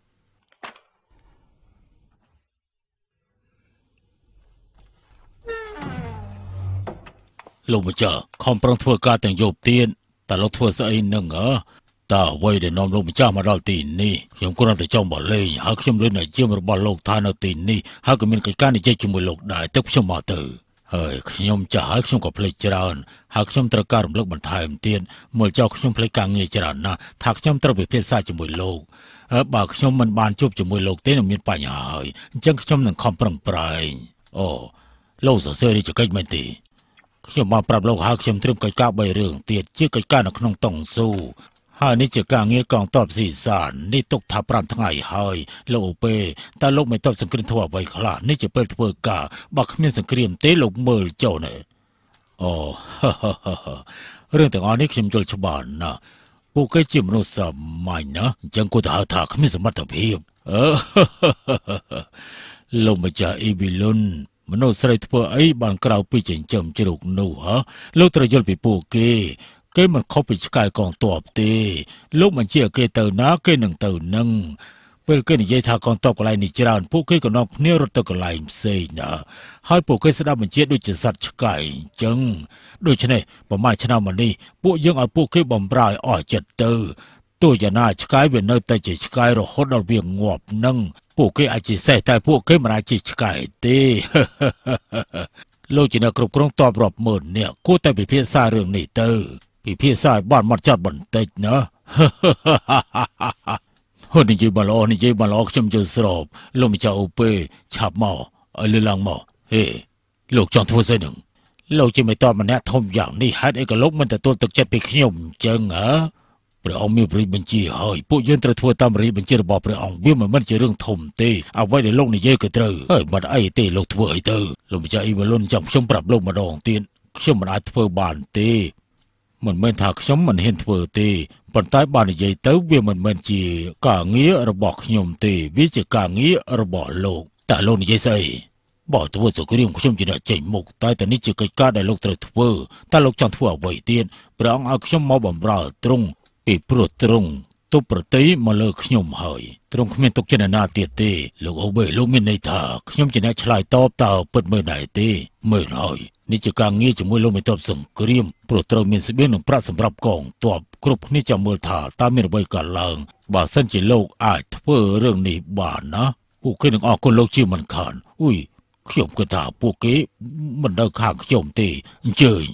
ลูกมาเจอคอมปรองทัวการแต่งโยบเตียนแต่เราทัวสไอหนึ่งเหรอตาไว้เดี๋ยวนอมลูกมาเจ้ามาดอลตีนี่ยมก็น่าจะจ้องบ่เลยหากชมเล่นไหนเจียมระบาดโลกทานเอาตีนี่หากก็มีกิจการในใจจุ่มโลกได้แต่ชมมาเตอเฮ้ยขยมจะหากชมกับเพลย์จรานหากชมตระการเลิกบรรทายเตียนเมื่อเจ้าชมเพลย์กลางเงียจรานนะหากชมตระไปเพียรซาจุ่มโลกเออบากชมมันบานจุบจุ่มโลกเต้นมีปัญหาจังชมหนึ่งคอมปรองปลายโอ้โลกเสียดีจะเกิดไม่ตีขยมมาปรับโลกหากชมเตรียมกิจการใบเรื่องเตียนชื่อกิจการนักนองต้องสู้หานี่จะกางเงี้ยกองตอบสีสารนี่ตกทับปรำทั้งไงหายโลเปแต่โลกไม่ตอบสังเกตทั่วไปขลาดนี่จะเปิดเพื่อกาบักเมียนสังเกตเตะโลกเมื่อเจ้าเนี่ยอ๋อฮ่าฮ่าฮ่าเรื่องแต่อันนี้ขยมจลชบานนะผู้เคยจิ้มโนสมัยนะจังกูจะหาทางขมิ้นสมัติเพียบเออโลกมาจากอีบิลุนมโนสไลท์เพื่อไอ้บ้านกราวปีเจนจำจรุกนูฮะโลกตระยศไปปูเกเกมันเข้าไปสกายกองตอบตีลูกมันเชี่ยเกเตอร์นะเกหนึ่งเตอร์หนึ่งเปิดเกนี่ยัยทากองตอบกลายนิจรานพวกเกก็นอกเนื้อรถตะกลายเซนะให้พวกเกสดามันเชี่ยด้วยจะสัตว์สกายจังโดยเฉพาะประมาณชนะมันนี่พวกยังเอาพวกเกบอมบรายอ้อจัดเตอร์ตัวอย่าน่าสกายเวียนเนอร์แต่จะสกายเราฮดเอาเวียงงอบนั่งพวกเกอาจจะใส่แต่พวกเกมันอาจจะสกายเต้โลกจีน่ากรุบกรองตอบรอบหมื่นเนี่ยกูแต่ไปเพี้ยนซาเรื่องนี้เตอร์พี่พี่สายบ้านมัดจัดบันเต็กนะเฮ้ยนี่จีบาลอนี่จีบาลอฉันจะสอบลมจะอุเปฉับหม้อไอ้เรื่องหม้อเฮ้ลูกจองทั่วเส้นหนึ่งลูกจะไม่ตอบมันแน่ทมอย่างนี้ฮัดไอ้กะลกมันแต่ตัวตกใจไปขยมจังเหรอพระองค์มีบริบัญชีเฮ้ยผู้ยืนตระทัวตามบริบัญชีระบอบพระองค์วิ่งมันมันจะเรื่องทมเตะเอาไว้ในโลกนี้เยอะกระเตอเฮ้ยบัดไอ้เตะโลกทัวไอ้เตอลมจะอีบาลอนจำชมปรับโลกมาดองเตียนชมมันอาจทัวบานเตะมันเมื่อถากชมมันเห็นเถื่อตีปันใต้บ้านใหญ่เต้าเวียมันเมื่อจีกางเงี้ยระบอกยมตีวิจิกางเงี้ยระบอกโลกแต่โลกนี้ใช่บอกตัวสุกเรียมชมจีน่าใจมุกใต้แต่นี่จะกิจการได้โลกตระทัวแต่โลกจังทัวไว้เตียนพระองค์เอาชมมาบ่มราตรงปีโปรดตรงตุปรตีมาเลิกขยมหายตรงขมิ้นตกเจนนาเตียเตลูกเอาเบลูกมินในถาขยมเจนฉลายตอบตาเปิดเมื่อไหนเตเมื่อไหร่นี่จะกางงี้จะมวยลงไม่ตอบส่งเกรียมโปรดเรามีสเบียงหนึ่งพระสำหรับกองตอบกรุบนี่จะมือถาตามมีระเบิดการลังบาสันจิโลกอาจเพื่อเรื่องนี้บานนะผู้เคยหนึ่งออกคนโลกชื่อมันขานอุ้ยขยมกระถาพวกเก๋มันเดินข้างขยมเตเจย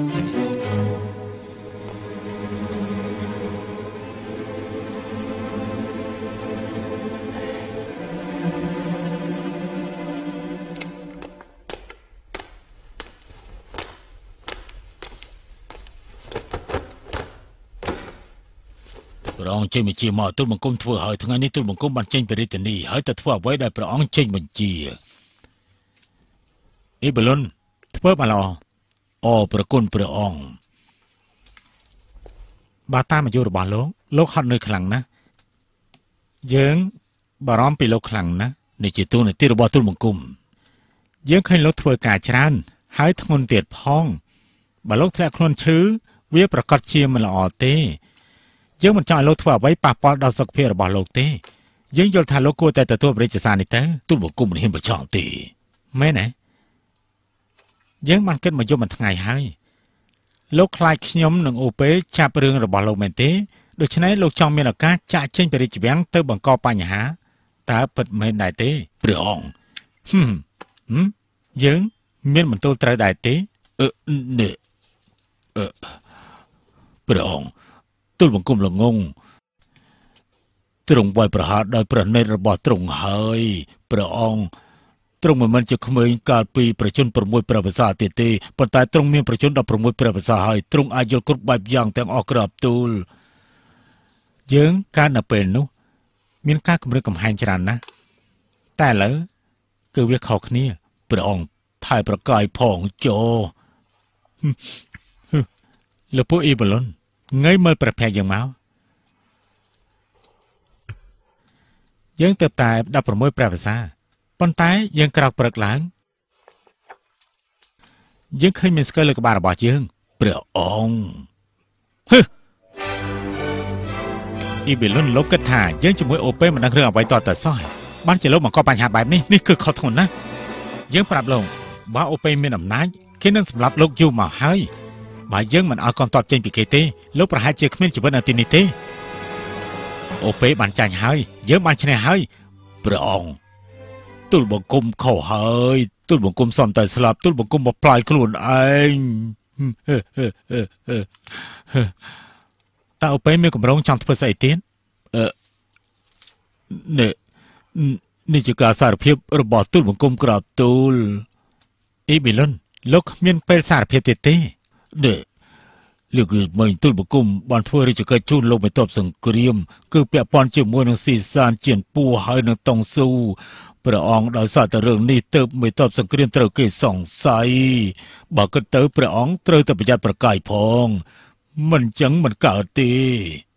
พระองค์เจมิจีมาตุลมังกรทั่วหายทั้งนี้ตุลมังกรบันเจนไปริตนีหายแต่ทั่วไว้ได้พระองค์เจนบัญชีอีบลอนทั่วมาลออประกุลพระองค์บาตามาอยู่ระบาดโลกโลกหัดในคลังนะเยื้องบารอมปีโลกคลังนะในจิตตัวในที่ระบาดตุลมังกรเยื้องเคยลดทั่วกาจรันหายทั้งคนเตียดพองบาโลกแทะคลนชื้อเวียประกอบเชียมันละออเต้ยังมันจ่ายโลกทั่วไว้ปะปอดาวสักเพียរបาโลกเต้ยังยลทาโลโก้แต่ตัวบริจาคนิเต้ตุลบกุมเห็นประชองตีแม่ไหนยังมันเกิดมาโยมันทั้งไงให้โลกคลายขยมหนึ่งโอเปจับเรื่องระบาโลกเมนเต้โดยฉะนั้นโลกจองเมนกาจะเช่นบริจาคเตอบังกอปัญหาแต่เปิดเมนได้เต้เปลืองฮึมฮึมยังเมนมันตัวตรายได้เต้เออเนเออเปลืองตุลบังกุมละงงตรงไวประหารได้ประเนระบาดตรงหายประองตรงมันจะขโมยการปีประชนประมวยประภาษาเตเตปัตตายตรงมีประชนดับประมวยประภาษาหายตรงอายุกรุบแบบอย่างแต่งออกกราบตูลยังการนับเป็นนู้มีการกำลังกำแหงจรันนะแต่แล้วคือเวียเขาขี้ประองถ่ายประกายผ่องโจแล้วพวกอีบลอนไงเมื่อประแพงอย่างเมายังเติบตายดับประมวยแปรภาษาปนตายยังกรอกเปลือกหลังยังเคยมีสเกลกบาร์บอดยังเปลือกองฮึอีบิลอนลบกระถายังจะมวยโอเป้มันนั่งเครื่องเอาไว้ต่อแต่ซ้อยบ้านจะลบมันก็ปัญหาแบบนี้นี่คือข้อทนนะยังปรับลงบ้าโอเป้มีอำนาจแค่นั้นสำหรับลูกยูมาให้บ่ายยังมันเอาก่อนตอบเจนปีเกเต้ลูกประหารเจคเมนจีบันอัตินิเต้โอเป้บันใจให้เยอะมันชนะให้เปลือกองตุลบงกุมเข้าให้ตุลบงกุมซ่อมแต่สลับตุลบงกุมมาปลายกลุ่นเองเฮ้เฮ้เฮ้เฮ้เฮ้ตาเอาไปไม่กับร้องจังทุบใส่เตียนเออเนี่ยนี่จะการสารเพียบระบาดตุลบงกุมกราบตุลอีบิลอนลูกมีนเป็นสารเพียบเตเต้เนี่ยเรื่องอื่นไม่ตุลบงกุมบอลทั่วริจะกระจุนลงไปตบสังเกรียมคือเปียปอนจิมวยนังสีสานเจียนปูให้นังตองสู้พระองค์ได้สาแต่เรื่องนี้เติบไม่ตอบสังเกตเตอเกส่องใสบอกกันเติบพระองค์เติบแต่ประหยัดประกายพองมันจังมันเกิดตี